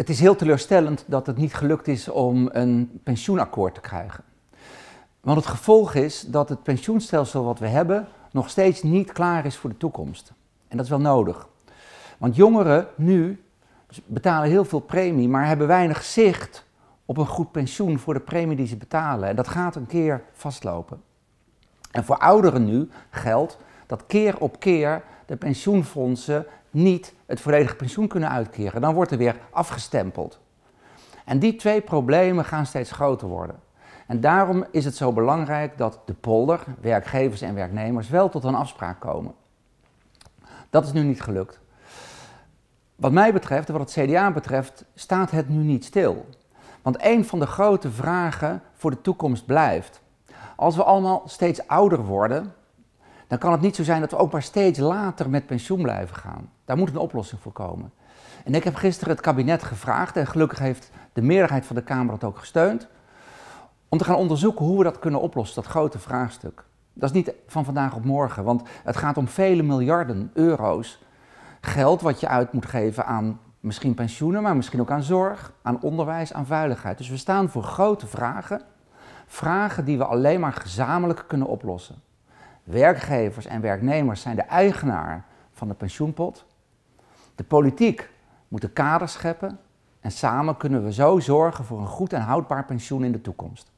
Het is heel teleurstellend dat het niet gelukt is om een pensioenakkoord te krijgen. Want het gevolg is dat het pensioenstelsel wat we hebben nog steeds niet klaar is voor de toekomst. En dat is wel nodig. Want jongeren nu betalen heel veel premie, maar hebben weinig zicht op een goed pensioen voor de premie die ze betalen. En dat gaat een keer vastlopen. En voor ouderen nu geldt dat keer op keer de pensioenfondsen niet het volledige pensioen kunnen uitkeren. Dan wordt er weer afgestempeld. En die twee problemen gaan steeds groter worden. En daarom is het zo belangrijk dat de polder, werkgevers en werknemers, wel tot een afspraak komen. Dat is nu niet gelukt. Wat mij betreft en wat het CDA betreft staat het nu niet stil. Want een van de grote vragen voor de toekomst blijft: als we allemaal steeds ouder worden, dan kan het niet zo zijn dat we ook maar steeds later met pensioen blijven gaan. Daar moet een oplossing voor komen. En ik heb gisteren het kabinet gevraagd, en gelukkig heeft de meerderheid van de Kamer dat ook gesteund, om te gaan onderzoeken hoe we dat kunnen oplossen, dat grote vraagstuk. Dat is niet van vandaag op morgen, want het gaat om vele miljarden euro's geld wat je uit moet geven aan misschien pensioenen, maar misschien ook aan zorg, aan onderwijs, aan veiligheid. Dus we staan voor grote vragen, vragen die we alleen maar gezamenlijk kunnen oplossen. Werkgevers en werknemers zijn de eigenaar van de pensioenpot. De politiek moet de kaders scheppen en samen kunnen we zo zorgen voor een goed en houdbaar pensioen in de toekomst.